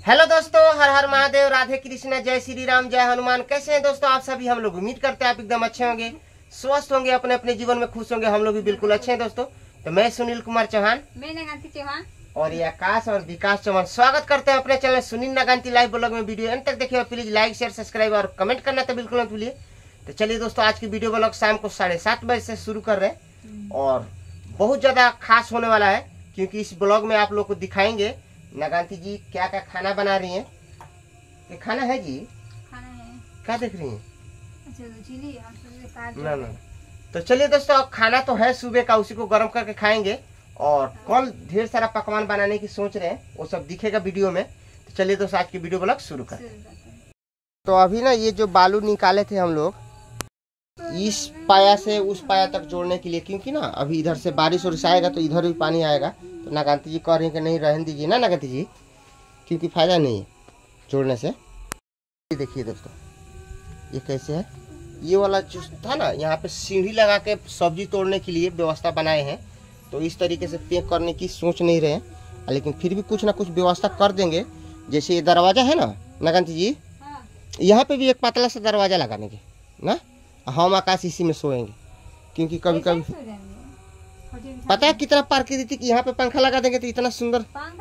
Hello दोस्तों, हर हर महादेव, राधे कृष्णा, जय श्री राम, जय हनुमान। कैसे हैं दोस्तों आप सभी? हम लोग उम्मीद करते हैं आप एकदम अच्छे होंगे, स्वस्थ होंगे, अपने अपने जीवन में खुश होंगे। हम लोग भी बिल्कुल अच्छे हैं दोस्तों। तो मैं सुनील कुमार चौहान, मैं नगांती चौहान और ये आकाश और विकास चौहान स्वागत करते हैं अपने channel Sunil Nagaanti live blog में। वीडियो अंत तक देखिए और प्लीज लाइक शेयर सब्सक्राइब और कमेंट करना तो बिल्कुल मत भूलिए। तो चलिए दोस्तों, आज की वीडियो ब्लॉग शाम को 7:30 बजे से शुरू कर रहे हैं और बहुत ज्यादा खास होने वाला है, क्योंकि इस ब्लॉग में आप लोग को दिखाएंगे नगांती जी क्या क्या खाना बना रही हैं। ये खाना है जी, खाना है। क्या देख रही हैं? अच्छा चिली ना ना। तो चलिए दोस्तों, खाना तो है सुबह का, उसी को गर्म करके खाएंगे और कल ढेर सारा पकवान बनाने की सोच रहे हैं, वो सब दिखेगा वीडियो में। तो चलिए दोस्तों, आज की वीडियो ब्लॉग शुरू करें। तो अभी ना ये जो बालू निकाले थे हम लोग इस पाया से उस पाया तक जोड़ने के लिए, क्योंकि ना अभी इधर से बारिश और आएगा तो इधर भी पानी आएगा। तो नगांती जी कह रही है कि नहीं रहने दीजिए ना नगांती जी, क्योंकि फायदा नहीं है जोड़ने से। ये देखिए दोस्तों, ये कैसे है, ये वाला जो था ना, यहाँ पे सीढ़ी लगा के सब्जी तोड़ने के लिए व्यवस्था बनाए हैं। तो इस तरीके से पैक करने की सोच नहीं रहे हैं, लेकिन फिर भी कुछ ना कुछ व्यवस्था कर देंगे। जैसे ये दरवाजा है ना नगांती जी, यहाँ पे भी एक पतला सा दरवाजा लगाने के ना, हम आकाश इसी में सोएंगे। क्योंकि कभी कभी पता है कितना प्राकृतिक, यहाँ पे पंखा लगा देंगे तो इतना सुंदर।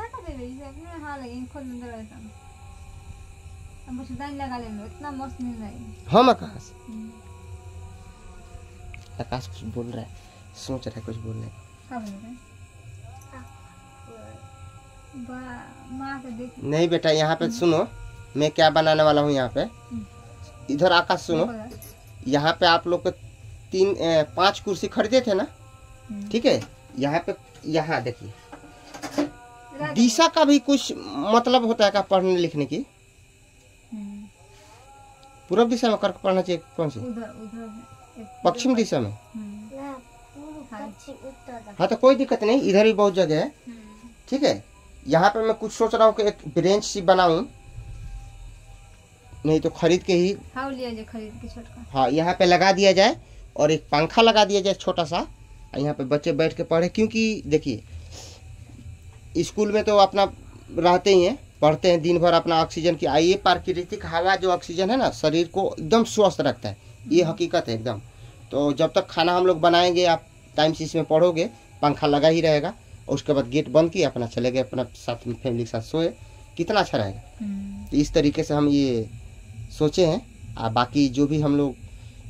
हम आकाश आकाश कुछ बोल रहा है, सोच रहा है कुछ बोलने नहीं। बेटा यहाँ पे सुनो, मैं क्या बनाने वाला हूँ यहाँ पे। इधर आकाश सुनो, यहाँ पे आप लोग को 5 कुर्सी खरीदे थे ना, ठीक है। यहाँ पे यहाँ देखिए, दिशा का भी कुछ मतलब होता है क्या पढ़ने लिखने की? पूर्व दिशा में करके पढ़ना चाहिए। कौन सी? पश्चिम दिशा में। हाँ तो कोई दिक्कत नहीं, इधर भी बहुत जगह है, ठीक है। यहाँ पे मैं कुछ सोच रहा हूँ कि एक ब्रेंच सी बनाऊं, नहीं तो खरीद के ही खरीद के छोटा। हाँ, यहाँ पे लगा दिया जाए और एक पंखा लगा दिया जाए छोटा सा, यहाँ पे बच्चे बैठ के पढ़े। क्योंकि देखिए स्कूल में तो अपना रहते ही हैं, पढ़ते हैं दिन भर, अपना ऑक्सीजन की ये प्राकृतिक हवा जो ऑक्सीजन है ना, शरीर को एकदम स्वस्थ रखता है, ये हकीकत है एकदम। तो जब तक खाना हम लोग बनाएंगे, आप टाइम से इसमें पढ़ोगे, पंखा लगा ही रहेगा, और उसके बाद गेट बंद किया, अपना चले गए अपना साथ में फैमिली के साथ सोए, कितना अच्छा रहेगा। तो इस तरीके से हम ये सोचे हैं। बाकी जो भी हम लोग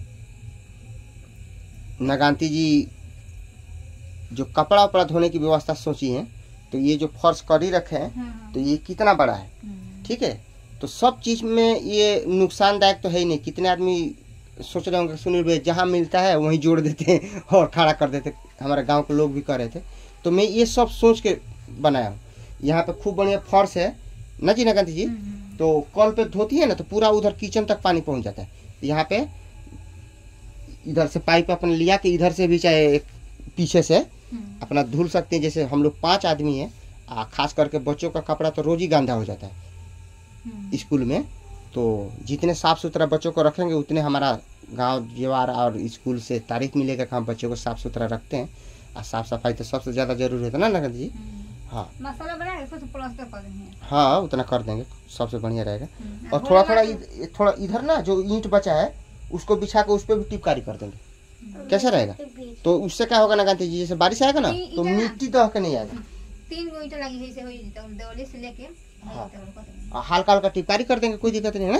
नगांती जी जो कपड़ा उपड़ा धोने की व्यवस्था सोची है, तो ये जो फर्श करी रखे हैं तो ये कितना बड़ा है, ठीक है। तो सब चीज में ये नुकसानदायक तो है ही नहीं। कितने आदमी सोच रहे होंगे सुनील भाई जहाँ मिलता है वहीं जोड़ देते हैं और खड़ा कर देते, हमारे गांव के लोग भी कर रहे थे। तो मैं ये सब सोच के बनाया हूँ। यहाँ पे खूब बढ़िया फर्श है ना जी नगांती जी, तो कल पे धोती है ना तो पूरा उधर किचन तक पानी पहुंच जाता है। यहाँ पे इधर से पाइप अपने लिया कि इधर से भी चाहे पीछे से अपना धुल सकते हैं। जैसे हम लोग 5 आदमी हैं, खास करके बच्चों का कपड़ा तो रोज ही गंदा हो जाता है स्कूल में। तो जितने साफ सुथरा बच्चों को रखेंगे उतने हमारा गांव जीवार और स्कूल से तारीफ मिलेगा कि हम बच्चों को साफ सुथरा रखते हैं। और साफ सफाई तो सबसे ज़्यादा जरूरी है ना नगांती जी। हाँ मसाला बना के कुछ प्लास्टर कर देंगे। हाँ उतना कर देंगे, सबसे बढ़िया रहेगा। और थोड़ा इधर ना जो ईंट बचा है उसको बिछा के उस पर भी टिपकारी कर देंगे, कैसा रहेगा? तो उससे क्या होगा नगांती जी, जैसे बारिश आएगा ना तो मिट्टी दह के नहीं आएगा। 3 गो ईंट लगी है से होई तो देवली से लेके हल्का हल्का टिपकारी कर देंगे, कोई दिक्कत नहीं है ना।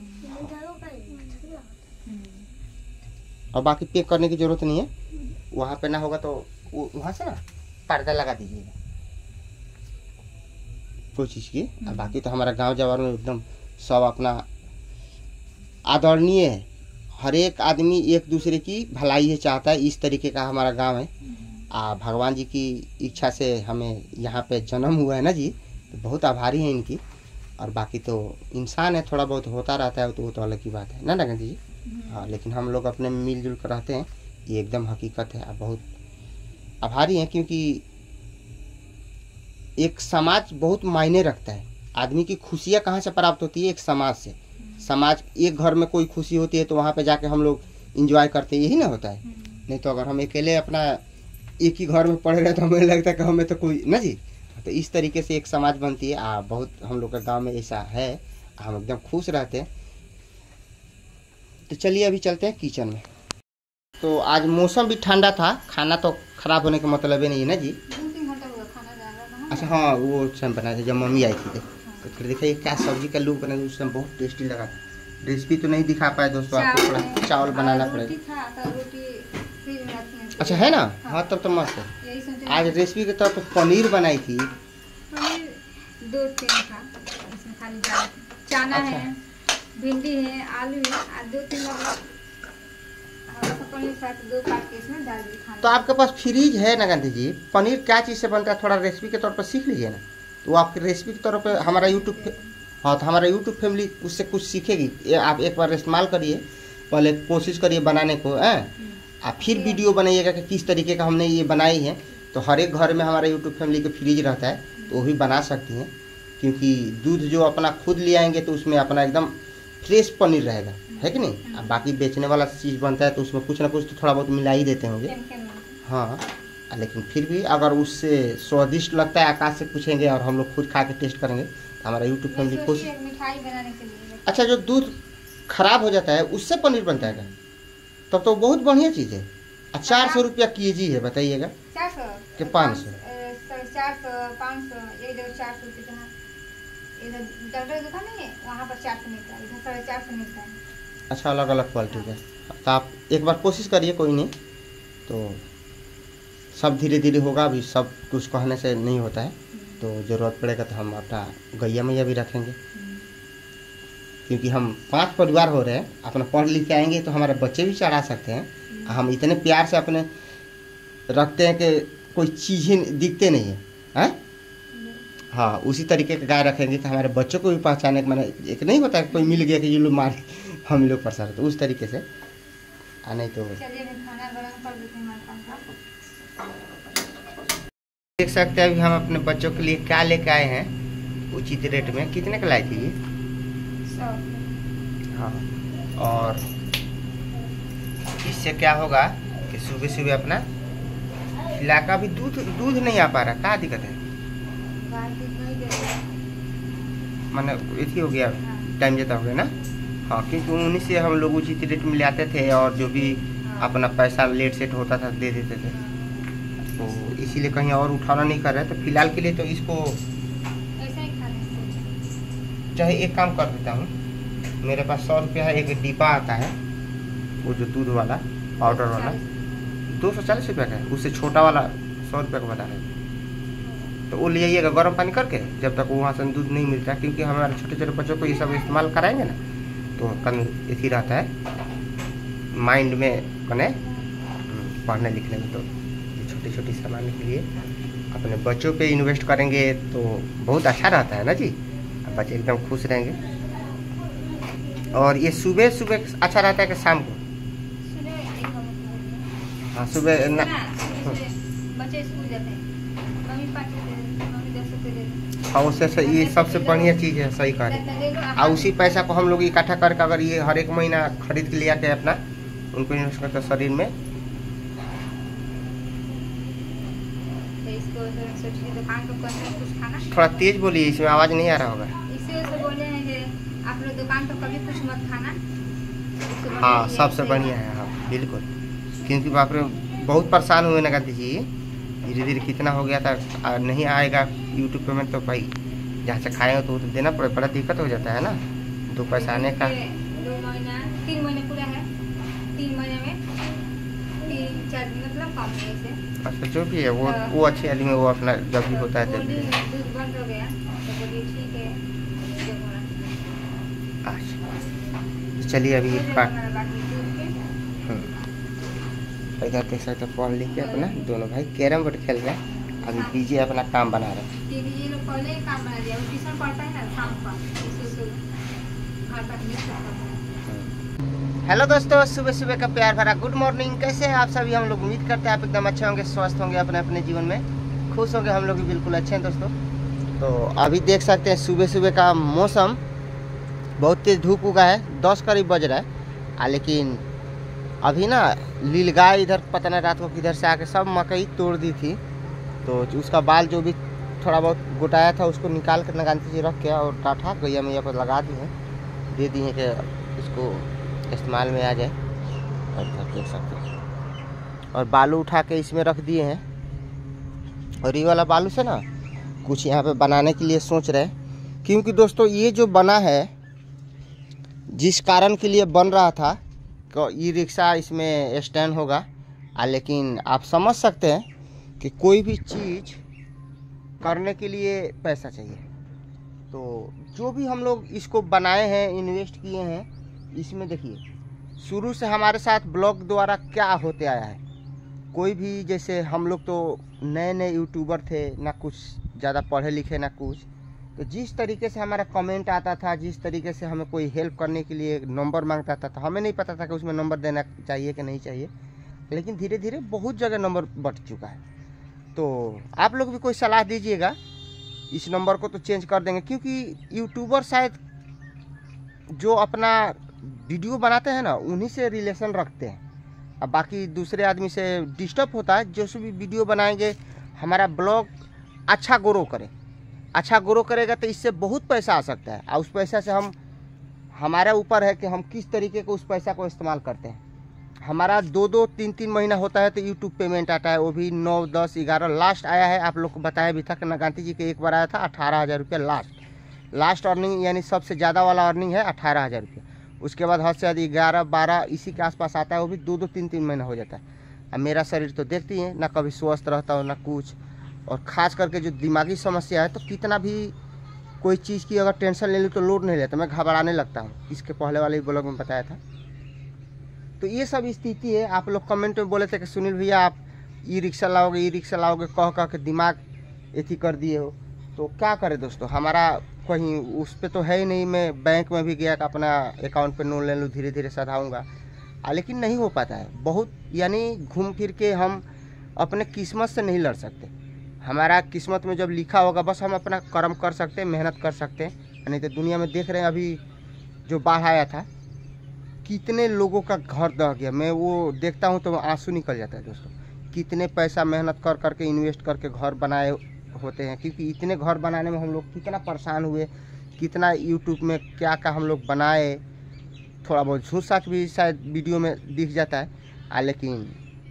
और बाकी पैक करने की जरूरत नहीं है। वहाँ पे ना होगा तो वहाँ से ना पर्दा लगा दीजिएगा कोई चीज़ की। बाकी तो हमारा गांव जवार में एकदम सब अपना आदरणीय है, हर एक आदमी एक दूसरे की भलाई ही चाहता है। इस तरीके का हमारा गांव है। भगवान जी की इच्छा से हमें यहाँ पे जन्म हुआ है ना जी, तो बहुत आभारी हैं इनकी। और बाकी तो इंसान है, थोड़ा बहुत होता रहता है, तो वो तो अलग की बात है ना नगांती जी। हाँ, लेकिन हम लोग अपने में मिलजुल कर रहते हैं, ये एकदम हकीकत है। बहुत आभारी हैं, क्योंकि एक समाज बहुत मायने रखता है। आदमी की खुशियाँ कहाँ से प्राप्त होती है? एक समाज से। समाज, एक घर में कोई खुशी होती है तो वहाँ पे जाके हम लोग इंजॉय करते हैं, यही ना होता है। नहीं तो अगर हम अकेले अपना एक ही घर में पड़े रहे तो हमें लगता है कि हमें तो कोई ना जी। तो इस तरीके से एक समाज बनती है। बहुत हम लोग का गांव में ऐसा है, हम एकदम खुश रहते हैं। तो चलिए अभी चलते हैं किचन में। तो आज मौसम भी ठंडा था, खाना तो खराब होने का मतलब ही नहीं है ना जी। 2-3 घंटा हुआ खाना जाएगा। अच्छा हाँ, वो समय बनाए थे जब मम्मी आई थी। तो फिर देखिए क्या सब्जी का लुक बना, उस समय बहुत टेस्टी लगा था। रेसिपी तो नहीं दिखा पाए दोस्तों, आपको थोड़ा चावल बनाना पड़ेगा। अच्छा है ना, हाँ तब तो मस्त है। आज रेसिपी के तौर पर पनीर बनाई थी। 2-3 था, इसमें खाली दाल, चना है, भिंडी है, आलू है और 2-3 पनीर साथ 2 काट के इसमें डाल दी खाना। तो आपके पास फ्रीज है ना गांधी जी, पनीर क्या चीज़ से बनता है थोड़ा रेसिपी के तौर पर सीख लीजिए ना। तो आपकी रेसिपी के तौर पर हमारा हाँ तो हमारा यूट्यूब फैमिली उससे कुछ सीखेगी। आप एक बार इस्तेमाल करिए, पहले कोशिश करिए बनाने को आप फिर वीडियो बनाइएगा कि किस तरीके का हमने ये बनाई है। तो हर एक घर में हमारे यूट्यूब फैमिली का फ्रिज रहता है, तो वो भी बना सकती हैं। क्योंकि दूध जो अपना खुद ले आएंगे तो उसमें अपना एकदम फ्रेश पनीर रहेगा, है कि नहीं। अब बाकी बेचने वाला चीज़ बनता है तो उसमें कुछ ना कुछ तो थोड़ा बहुत मिला ही देते होंगे। हाँ, लेकिन फिर भी अगर उससे स्वादिष्ट लगता है, आकाश से पूछेंगे और हम लोग खुद खा के टेस्ट करेंगे। हमारा यूट्यूब फैमिली कोशिश। मिठाई बनाने के लिए। अच्छा, जो दूध खराब हो जाता है उससे पनीर बनता है क्या? तब तो बहुत बढ़िया चीज़ है। 400 रुपया केजी है, बताइएगा 400 कि 500? 400 500 एक जगह 400 रुपये जहाँ इधर डॉक्टर की दुकान है वहाँ पर 400 मिलता है, इधर 450 मिलता है। अच्छा, अलग अलग क्वालिटी का। तो आप एक बार कोशिश करिए, कोई नहीं तो सब धीरे धीरे होगा। अभी सब कुछ कहने से नहीं होता है, तो ज़रूरत पड़ेगा तो हम अपना गैया मैया भी रखेंगे। क्योंकि हम 5 परिवार हो रहे हैं, अपना पढ़ लिख के आएंगे तो हमारे बच्चे भी चढ़ा सकते हैं। हम इतने प्यार से अपने रखते हैं कि कोई चीज़ ही दिखते नहीं है, हैं? हाँ, उसी तरीके का गाय रखेंगे कि हमारे बच्चों को भी पहचाने के, मैंने एक नहीं होता है कोई मिल गया कि ये लोग मार हम लोग परेशान, तो उस तरीके से नहीं तो चलिए खाना गरम कर देते हैं। देख सकते हैं अभी हम अपने बच्चों के लिए क्या लेके आए हैं उचित रेट में। कितने का लाए थे ये? 100। हाँ, और इससे क्या होगा कि सुबह सुबह अपना इलाका भी दूध नहीं आ पा रहा, क्या दिक्कत है? मैंने इसी हो गया, टाइम जाता हो गया ना। हाँ, क्योंकि उन्हीं से हम लोग उचित रेट में ले आते थे और जो भी अपना पैसा लेट सेट होता था दे देते थे। तो इसीलिए कहीं और उठाना नहीं कर रहे। तो फिलहाल के लिए तो इसको ऐसा ही खा लेते। चाहे एक काम कर देता हूँ, मेरे पास 100 रुपया है, एक डिब्बा आता है वो जो दूध वाला पाउडर वाला 240 रुपये का है, उससे छोटा वाला 100 रुपये का बता रहे हैं। तो वो ले आइएगा गर्म पानी करके, जब तक वहाँ से दूध नहीं मिलता। क्योंकि हमारे छोटे छोटे बच्चों को ये सब इस्तेमाल कराएंगे ना, तो कल इसी रहता है माइंड में बने पढ़ने लिखने में। तो छोटी छोटी सामान के लिए अपने बच्चों पे इन्वेस्ट करेंगे तो बहुत अच्छा रहता है ना जी, बच्चे एकदम खुश रहेंगे। और ये सुबह सुबह अच्छा रहता है कि शाम को? हाँ, सुबह ना, बच्चे स्कूल जाते हैं, मम्मी 5 मम्मी 10 रुपये देते हैं। हाँ, उससे ये सबसे बढ़िया चीज़ है, सही कह रहे हैं। और उसी पैसा को हम लोग इकट्ठा करके अगर ये हर एक महीना खरीद के लिया के अपना उनको इन्वेस्ट करते शरीर में। दुकान पर कुछ खाना, थोड़ा तेज बोलिए, इसमें आवाज़ नहीं आ रहा होगा। इससे बोले हैं कि आप लोग दुकान पर कभी कुछ मत खाना। हाँ, सबसे बढ़िया है। हाँ बिल्कुल, क्योंकि बाप रे बहुत परेशान हुए ना गांधी जी, धीरे धीरे कितना हो गया था। नहीं आएगा यूट्यूब पेमेंट तो भाई जहाँ से खाएंगे तो देना पड़े, बड़ा दिक्कत हो जाता है ना 2 पैसा आने का। 2 महीना 3 महीने पूरा है, 3 महीने में 3-4 दिन मतलब कम है इसे। अच्छा, जो भी है वो अच्छी आदमी, वो अपना जब भी होता है तब भी। दूध बंद हो गया तो बोलिए ठीक है। अच्छा, चलिए अभी इधर देख सकते पढ़ लिख के अपना दोनों भाई कैरम बोर्ड खेल रहे हैं। अभी पीछे अपना काम बना रहे हैं। ये लोग पहले काम बना दिया, ट्यूशन पढ़ता है ना शाम को, घर तक मिल सकता है। हेलो दोस्तों, सुबह सुबह का प्यार भरा गुड मॉर्निंग। कैसे हैं आप सभी? हम लोग उम्मीद करते हैं आप एकदम अच्छे होंगे, स्वस्थ होंगे, अपने अपने जीवन में खुश होंगे। हम लोग भी बिल्कुल अच्छे हैं दोस्तों। तो अभी देख सकते हैं सुबह सुबह का मौसम बहुत तेज़ धूप उगा है, 10 करीब बज रहा है। लेकिन अभी ना लीलगाय इधर पता नहीं रात को किधर से आके सब मकई तोड़ दी थी, तो उसका बाल जो भी थोड़ा बहुत गोटाया था उसको निकाल कर नगांती जी रख के और डाठा गैया मैया पर लगा दी है, दे दी है कि इसको इस्तेमाल में आ जाए। और देख सकते हैं, और बालू उठा के इसमें रख दिए हैं। और ये वाला बालू से ना कुछ यहाँ पे बनाने के लिए सोच रहे हैं, क्योंकि दोस्तों ये जो बना है जिस कारण के लिए बन रहा था कि ई रिक्शा इसमें स्टैंड होगा, लेकिन आप समझ सकते हैं कि कोई भी चीज़ करने के लिए पैसा चाहिए। तो जो भी हम लोग इसको बनाए हैं, इन्वेस्ट किए हैं, इसमें देखिए शुरू से हमारे साथ ब्लॉग द्वारा क्या होते आया है। कोई भी, जैसे हम लोग तो नए नए यूट्यूबर थे, ना कुछ ज़्यादा पढ़े लिखे ना कुछ, तो जिस तरीके से हमारा कमेंट आता था, जिस तरीके से हमें कोई हेल्प करने के लिए नंबर मांगता था, तो हमें नहीं पता था कि उसमें नंबर देना चाहिए कि नहीं चाहिए। लेकिन धीरे धीरे बहुत जगह नंबर बढ़ चुका है। तो आप लोग भी कोई सलाह दीजिएगा, इस नंबर को तो चेंज कर देंगे, क्योंकि यूट्यूबर शायद जो अपना वीडियो बनाते हैं ना उन्हीं से रिलेशन रखते हैं। अब बाकी दूसरे आदमी से डिस्टर्ब होता है। जो भी वीडियो बनाएंगे हमारा ब्लॉग अच्छा ग्रो करे, अच्छा ग्रो करेगा तो इससे बहुत पैसा आ सकता है। और उस पैसा से हमारे ऊपर है कि हम किस तरीके को उस पैसा को इस्तेमाल करते हैं। हमारा 2-2, 3-3 महीना होता है तो यूट्यूब पेमेंट आता है, वो भी 9, 10, 11 लास्ट आया है। आप लोग को बताया भी था कि नगांती जी के एक बार आया था 18,000 रुपया लास्ट अर्निंग, यानी सबसे ज़्यादा वाला अर्निंग है 18,000 रुपया। उसके बाद हद से ज़्यादा 11, 12 इसी के आसपास आता है, वो भी 2-2, 3-3 महीना हो जाता है। अब मेरा शरीर तो देखती है ना, कभी स्वस्थ रहता हो ना कुछ, और ख़ास करके जो दिमागी समस्या है, तो कितना भी कोई चीज़ की अगर टेंशन ले लूँ तो लोड नहीं लेता, मैं घबराने लगता हूँ। इसके पहले वाले ब्लॉग में बताया था। तो ये सब स्थिति है। आप लोग कमेंट में बोले थे कि सुनील भैया आप ई रिक्शा लाओगे कह के दिमाग एथी कर दिए हो। तो क्या करें दोस्तों, हमारा कहीं उस पर तो है ही नहीं। मैं बैंक में भी गया कि अपना अकाउंट पे लोन ले लूँ, धीरे धीरे सधाऊँगा, लेकिन नहीं हो पाता है। बहुत यानी घूम फिर के हम अपने किस्मत से नहीं लड़ सकते। हमारा किस्मत में जब लिखा होगा बस हम अपना कर्म कर सकते हैं, मेहनत कर सकते हैं। नहीं तो दुनिया में देख रहे हैं, अभी जो बाढ़ आया था कितने लोगों का घर दह गया। मैं वो देखता हूँ तो आंसू निकल जाता है दोस्तों। कितने पैसा मेहनत कर करके इन्वेस्ट करके घर बनाए होते हैं, क्योंकि इतने घर बनाने में हम लोग कितना परेशान हुए, कितना यूट्यूब में क्या क्या हम लोग बनाए। थोड़ा बहुत झूठ सच भी शायद वीडियो में दिख जाता है, लेकिन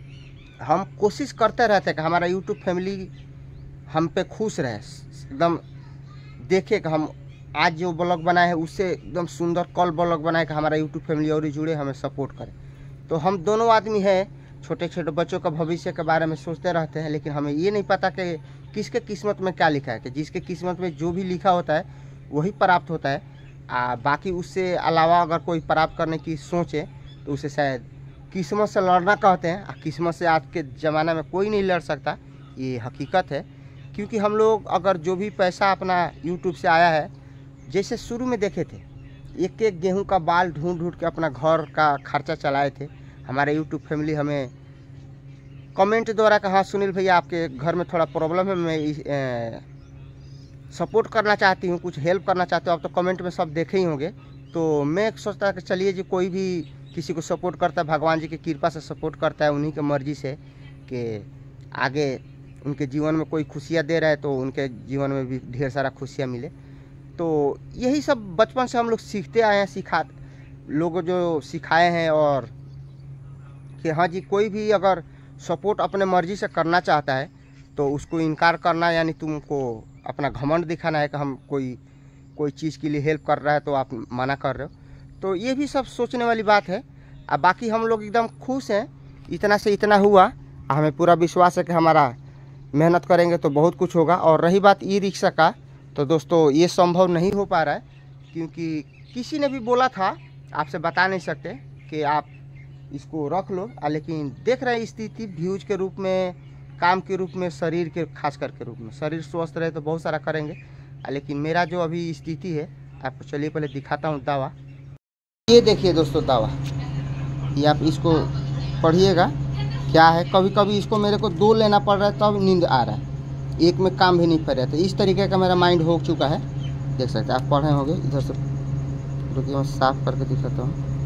हम कोशिश करते रहते हैं कि हमारा यूट्यूब फैमिली हम पे खुश रहे, एकदम देखे कि हम आज जो ब्लॉग बनाए हैं उससे एकदम सुंदर कल ब्लॉग बनाए कि हमारा यूट्यूब फैमिली और जुड़े, हमें सपोर्ट करे। तो हम दोनों आदमी हैं, छोटे छोटे बच्चों का भविष्य के बारे में सोचते रहते हैं, लेकिन हमें ये नहीं पता कि किसके किस्मत में क्या लिखा है, कि जिसके किस्मत में जो भी लिखा होता है वही प्राप्त होता है। बाकी उससे अलावा अगर कोई प्राप्त करने की सोचे तो उसे शायद किस्मत से लड़ना कहते हैं। किस्मत से आज के ज़माने में कोई नहीं लड़ सकता, ये हकीकत है। क्योंकि हम लोग अगर जो भी पैसा अपना यूट्यूब से आया है, जैसे शुरू में देखे थे, एक एक गेहूं का बाल ढूंढ ढूंढ के अपना घर का खर्चा चलाए थे। हमारे यूट्यूब फैमिली हमें कमेंट द्वारा कहा सुनील भैया आपके घर में थोड़ा प्रॉब्लम है, मैं सपोर्ट करना चाहती हूँ, कुछ हेल्प करना चाहते हो। आप तो कमेंट में सब देखे ही होंगे। तो मैं सोचता कि चलिए जी, कोई भी किसी को सपोर्ट करता है, भगवान जी की कृपा से सपोर्ट करता है, उन्हीं के मर्जी से कि आगे उनके जीवन में कोई खुशियाँ दे रहा है तो उनके जीवन में भी ढेर सारा खुशियाँ मिले। तो यही सब बचपन से हम लोग सीखते आए हैं, लोग जो सिखाए हैं। और कि हाँ जी, कोई भी अगर सपोर्ट अपने मर्जी से करना चाहता है तो उसको इनकार करना, यानी तुमको अपना घमंड दिखाना है कि हम कोई चीज़ के लिए हेल्प कर रहा है तो आप मना कर रहे हो। तो ये भी सब सोचने वाली बात है। अब बाकी हम लोग एकदम खुश हैं, इतना से इतना हुआ। हमें पूरा विश्वास है कि हमारा मेहनत करेंगे तो बहुत कुछ होगा। और रही बात ई रिक्शा का, तो दोस्तों ये संभव नहीं हो पा रहा है, क्योंकि किसी ने भी बोला था, आपसे बता नहीं सकते कि आप इसको रख लो, लेकिन देख रहे हैं स्थिति व्यूज के रूप में, काम के रूप में, शरीर के खास करके रूप में। शरीर स्वस्थ रहे तो बहुत सारा करेंगे, लेकिन मेरा जो अभी स्थिति है आपको चलिए पहले दिखाता हूँ दावा। ये देखिए दोस्तों दावा, ये आप इसको पढ़िएगा क्या है। कभी कभी इसको मेरे को 2 लेना पड़ रहा है तब नींद आ रहा है, एक में काम भी नहीं कर रहा था। इस तरीके का मेरा माइंड हो चुका है, देख सकते हैं आप, पढ़े होंगे। इधर से रुकिए मैं साफ करके दिखाता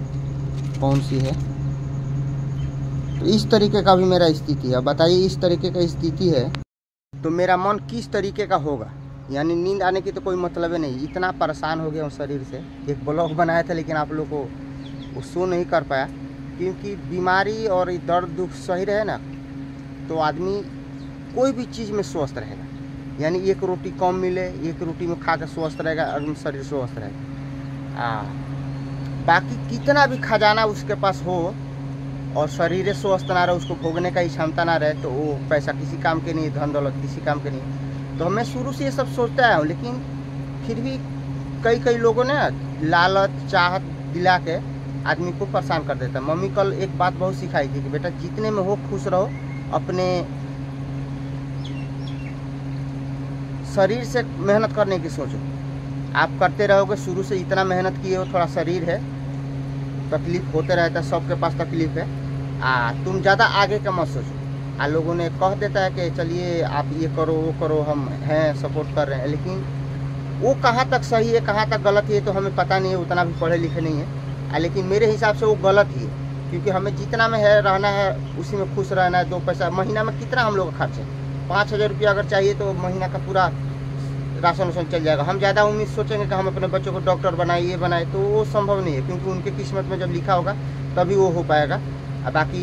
हूँ कौन सी है। तो इस तरीके का भी मेरा स्थिति है। बताइए, इस तरीके का स्थिति है। तो मेरा मन किस तरीके का होगा, यानी नींद आने की तो कोई मतलब ही नहीं। इतना परेशान हो गया हूँ शरीर से। एक ब्लॉग बनाया था लेकिन आप लोग को वो शो नहीं कर पाया, क्योंकि बीमारी और दर्द दुख सही रहे ना तो आदमी कोई भी चीज़ में स्वस्थ रहेगा। यानी एक रोटी कम मिले, एक रोटी में खा कर स्वस्थ रहेगा, अगर शरीर स्वस्थ रहेगा। बाकी कितना भी खजाना उसके पास हो और शरीर स्वस्थ ना रहे, उसको भोगने का ही क्षमता ना रहे, तो वो पैसा किसी काम के नहीं, धन दौलत किसी काम के नहीं। तो मैं शुरू से ये सब सोचता आया हूँ, लेकिन फिर भी कई लोगों ने लालच चाहत दिला के आदमी को परेशान कर देता है। मम्मी कल एक बात बहुत सिखाई थी कि बेटा जितने में हो खुश रहो, अपने शरीर से मेहनत करने की सोचो। आप करते रहोगे, शुरू से इतना मेहनत किए हो, थोड़ा शरीर है, तकलीफ होते रहता है, सबके पास तकलीफ है। तुम ज़्यादा आगे का मत सोचो। लोगों ने कह देता है कि चलिए आप ये करो वो करो, हम हैं सपोर्ट कर रहे हैं, लेकिन वो कहाँ तक सही है कहाँ तक गलत है तो हमें पता नहीं है, उतना भी पढ़े लिखे नहीं है। लेकिन मेरे हिसाब से वो गलत ही है, क्योंकि हमें जितना में है रहना है उसी में खुश रहना है। 2 पैसा महीना में कितना हम लोग का खर्च है, 5000 रुपया अगर चाहिए तो महीना का पूरा राशन वाशन चल जाएगा। हम ज़्यादा उम्मीद सोचेंगे कि हम अपने बच्चों को डॉक्टर बनाए ये बनाए, तो वो संभव नहीं है, क्योंकि उनके किस्मत में जब लिखा होगा तभी वो हो पाएगा। बाकी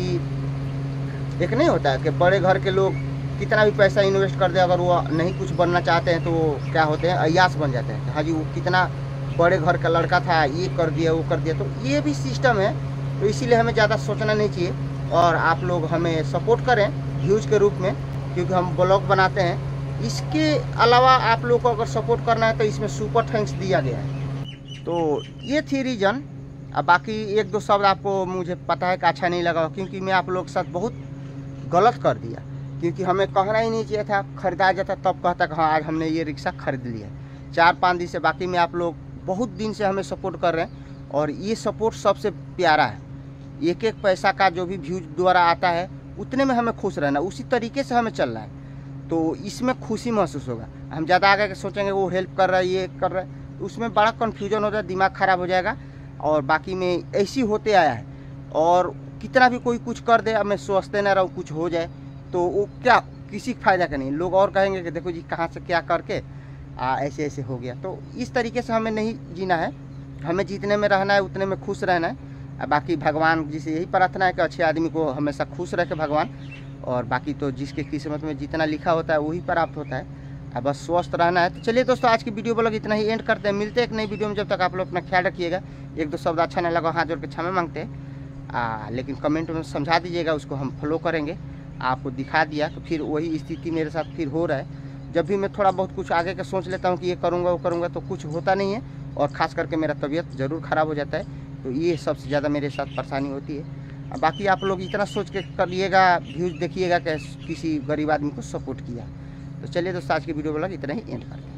एक नहीं होता है कि बड़े घर के लोग कितना भी पैसा इन्वेस्ट कर दे, अगर वो नहीं कुछ बनना चाहते हैं तो वो क्या होते हैं, अय्यास बन जाते हैं। हाँ जी, वो कितना बड़े घर का लड़का था, ये कर दिया वो कर दिया। तो ये भी सिस्टम है, तो इसीलिए हमें ज़्यादा सोचना नहीं चाहिए। और आप लोग हमें सपोर्ट करें व्यूज़ के रूप में, क्योंकि हम ब्लॉग बनाते हैं। इसके अलावा आप लोग को अगर सपोर्ट करना है तो इसमें सुपर थैंक्स दिया गया है। तो ये थी रीज़न। अब बाकी 1-2 शब्द आपको मुझे पता है कि अच्छा नहीं लगा, क्योंकि मैं आप लोग के साथ बहुत गलत कर दिया, क्योंकि हमें कहना ही नहीं चाहिए था। खरीदा जाता तब कहता कि हाँ आज हमने ये रिक्शा खरीद लिया। 4-5 दिन से बाकी में आप लोग बहुत दिन से हमें सपोर्ट कर रहे हैं, और ये सपोर्ट सबसे प्यारा है। एक पैसा का जो भी व्यूज द्वारा आता है उतने में हमें खुश रहना, उसी तरीके से हमें चलना है। तो इसमें खुशी महसूस होगा। हम ज़्यादा आगे के सोचेंगे वो हेल्प कर रहा है ये कर रहा है, तो उसमें बड़ा कन्फ्यूजन हो जाए, दिमाग ख़राब हो जाएगा। और बाकी में ऐसी होते आया है, और कितना भी कोई कुछ कर दे, अब मैं सोचते ना रहूँ कुछ हो जाए तो वो क्या किसी फ़ायदा का नहीं। लोग और कहेंगे कि देखो जी कहाँ से क्या करके ऐसे ऐसे हो गया। तो इस तरीके से हमें नहीं जीना है, हमें जितने में रहना है उतने में खुश रहना है। बाकी भगवान जी से यही प्रार्थना है कि अच्छे आदमी को हमेशा खुश रखे भगवान, और बाकी तो जिसके किस्मत में जितना लिखा होता है वही प्राप्त होता है। अब बस स्वस्थ रहना है। तो चलिए दोस्तों, आज की वीडियो ब्लॉग इतना ही एंड करते हैं। मिलते हैं एक नई वीडियो में, जब तक आप लोग अपना ख्याल रखिएगा। 1-2 शब्द अच्छा ना लगा हाथ जोड़ के क्षमा मांगते हैं, लेकिन कमेंट में समझा दीजिएगा, उसको हम फॉलो करेंगे। आपको दिखा दिया तो फिर वही स्थिति मेरे साथ फिर हो रहा है। जब भी मैं थोड़ा बहुत कुछ आगे का सोच लेता हूँ कि ये करूँगा वो करूँगा, तो कुछ होता नहीं है, और ख़ास करके मेरा तबीयत ज़रूर ख़राब हो जाता है। तो ये सबसे ज़्यादा मेरे साथ परेशानी होती है। बाकी आप लोग इतना सोच के करिएगा, व्यूज़ देखिएगा कि किसी गरीब आदमी को सपोर्ट किया। तो चलिए दोस्तों, आज की वीडियो ब्लॉग इतना ही एंड करते हैं।